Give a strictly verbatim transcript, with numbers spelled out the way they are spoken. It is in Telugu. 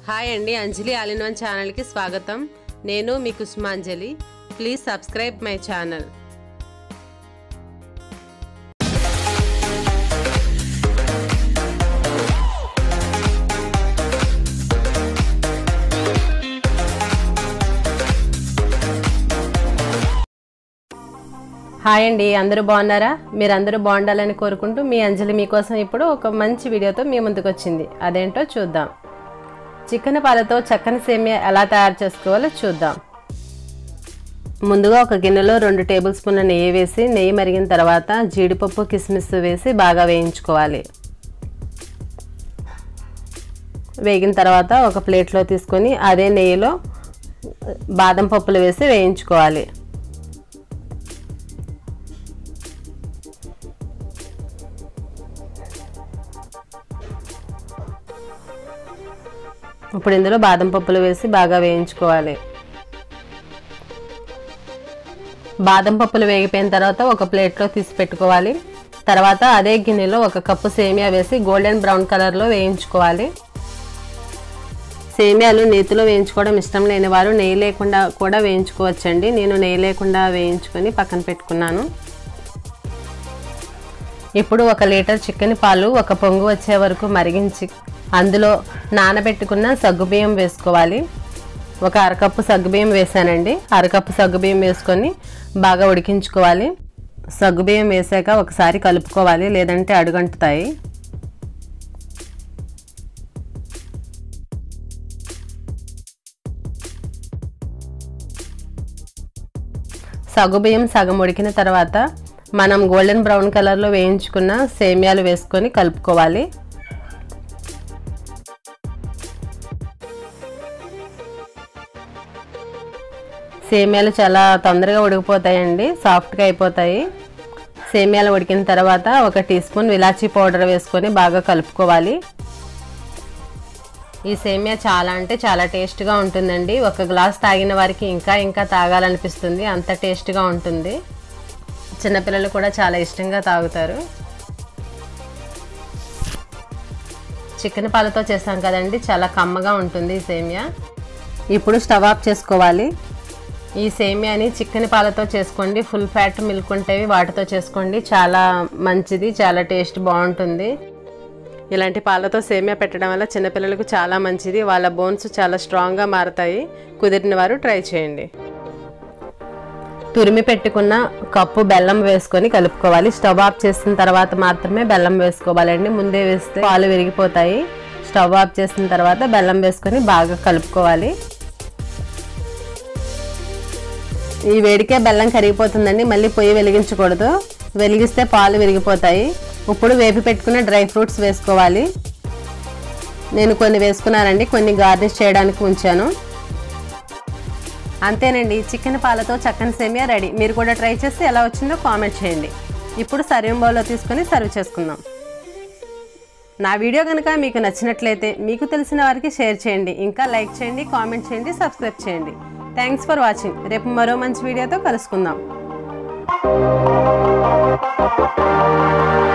హాయ్ అండి, Anjali all in one channel కి స్వాగతం. నేను మీ Kusumanjali. Please subscribe my channel. Hi అండి, అందరూ బాగున్నారా? మీరందరూ బాగుండాలని కోరుకుంటూ మీ అంజలి మీకోసం ఇప్పుడు ఒక మంచి వీడియోతో మీ ముందుకు వచ్చింది. అదేంటో చూద్దాం. చికెన్ పాలతో చక్కని సేమియా ఎలా తయారు చేసుకోవాలో చూద్దాం. ముందుగా ఒక గిన్నెలో రెండు టేబుల్ స్పూన్ల నెయ్యి వేసి, నెయ్యి మరిగిన తర్వాత జీడిపప్పు కిస్మిస్ వేసి బాగా వేయించుకోవాలి. వేగిన తర్వాత ఒక ప్లేట్లో తీసుకొని అదే నెయ్యిలో బాదం పప్పులు వేసి వేయించుకోవాలి. ఇప్పుడు ఇందులో బాదం పప్పులు వేసి బాగా వేయించుకోవాలి. బాదం పప్పులు వేగిపోయిన తర్వాత ఒక ప్లేట్లో తీసి పెట్టుకోవాలి. తర్వాత అదే గిన్నెలో ఒక కప్పు సేమియా వేసి గోల్డెన్ బ్రౌన్ కలర్లో వేయించుకోవాలి. సేమియాలు నేతిలో వేయించుకోవడం ఇష్టం లేని వారు నెయ్యి లేకుండా కూడా వేయించుకోవచ్చండి. నేను నెయ్యి లేకుండా వేయించుకొని పక్కన పెట్టుకున్నాను. ఇప్పుడు ఒక లీటర్ చికెన్ పాలు ఒక పొంగు వచ్చే వరకు మరిగించి అందులో నానబెట్టుకున్న సగ్గుబియ్యం వేసుకోవాలి. ఒక అరకప్పు సగ్గుబియ్యం వేసానండి. అరకప్పు సగ్గుబియ్యం వేసుకొని బాగా ఉడికించుకోవాలి. సగ్గుబియ్యం వేసాక ఒకసారి కలుపుకోవాలి, లేదంటే అడుగంటుతాయి. సగ్గుబియ్యం సగం ఉడికిన తర్వాత మనం గోల్డెన్ బ్రౌన్ కలర్లో వేయించుకున్న సేమియాలు వేసుకొని కలుపుకోవాలి. సేమియాలు చాలా తొందరగా ఉడికిపోతాయండి, సాఫ్ట్గా అయిపోతాయి. సేమియాలు ఉడికిన తర్వాత ఒక టీ స్పూన్ ఇలాచీ పౌడర్ వేసుకొని బాగా కలుపుకోవాలి. ఈ సేమియా చాలా అంటే చాలా టేస్ట్గా ఉంటుందండి. ఒక గ్లాస్ తాగిన వారికి ఇంకా ఇంకా తాగాలనిపిస్తుంది, అంత టేస్ట్గా ఉంటుంది. చిన్నపిల్లలు కూడా చాలా ఇష్టంగా తాగుతారు. చికెన్ పాలతో చేసాం కదండి, చాలా కమ్మగా ఉంటుంది ఈ సేమియా. ఇప్పుడు స్టవ్ ఆఫ్ చేసుకోవాలి. ఈ సేమియాని చికెన్ పాలతో చేసుకోండి. ఫుల్ ఫ్యాట్ మిల్క్ ఉంటేవి వాటితో చేసుకోండి, చాలా మంచిది, చాలా టేస్ట్ బాగుంటుంది. ఇలాంటి పాలతో సేమియా పెట్టడం వల్ల చిన్నపిల్లలకు చాలా మంచిది. వాళ్ళ బోన్స్ చాలా స్ట్రాంగ్గా మారుతాయి. కుదిరిన వారు ట్రై చేయండి. తురిమి పెట్టుకున్న కప్పు బెల్లం వేసుకొని కలుపుకోవాలి. స్టవ్ ఆఫ్ చేసిన తర్వాత మాత్రమే బెల్లం వేసుకోవాలండి. ముందే వేస్తే పాలు విరిగిపోతాయి. స్టవ్ ఆఫ్ చేసిన తర్వాత బెల్లం వేసుకొని బాగా కలుపుకోవాలి. ఈ వేడికే బెల్లం కరిగిపోతుందండి, మళ్ళీ పొయ్యి వెలిగించకూడదు. వెలిగిస్తే పాలు విరిగిపోతాయి. ఇప్పుడు వేపి పెట్టుకున్న డ్రై ఫ్రూట్స్ వేసుకోవాలి. నేను కొన్ని వేసుకున్నానండి, కొన్ని గార్నిష్ చేయడానికి ఉంచాను. అంతేనండి, చికెన్ పాలతో చక్కని సేమియా రెడీ. మీరు కూడా ట్రై చేసి ఎలా వచ్చిందో కామెంట్ చేయండి. ఇప్పుడు సర్వింగ్ బౌల్లో తీసుకొని సర్వ్ చేసుకుందాం. నా వీడియో కనుక మీకు నచ్చినట్లయితే మీకు తెలిసిన వారికి షేర్ చేయండి, ఇంకా లైక్ చేయండి, కామెంట్ చేయండి, సబ్స్క్రైబ్ చేయండి. Thanks for watching. రేపు మరో మంచి వీడియోతో కలుసుకుందాం.